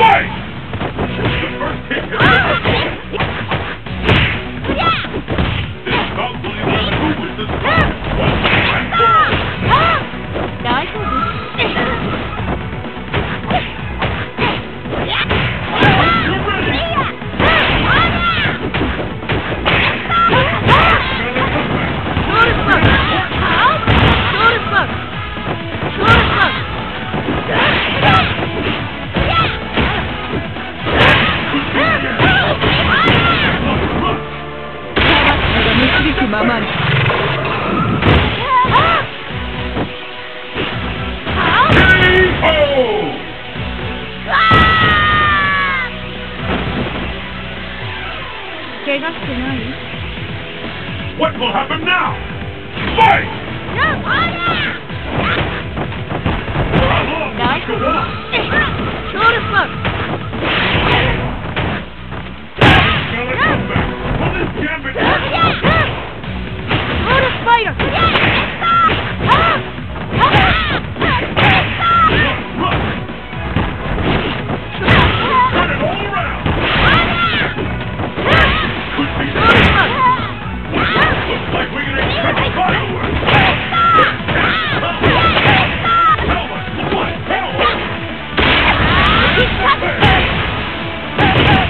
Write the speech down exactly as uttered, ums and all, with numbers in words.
What will happen now? Fight! Nice. Shoulder slug. Gonna come back. Will this gambit work? Shoulder spider. Run it all around. Could be Shoulder slug. looks like we're gonna catch a fireworks. Helmet! What? Helmet!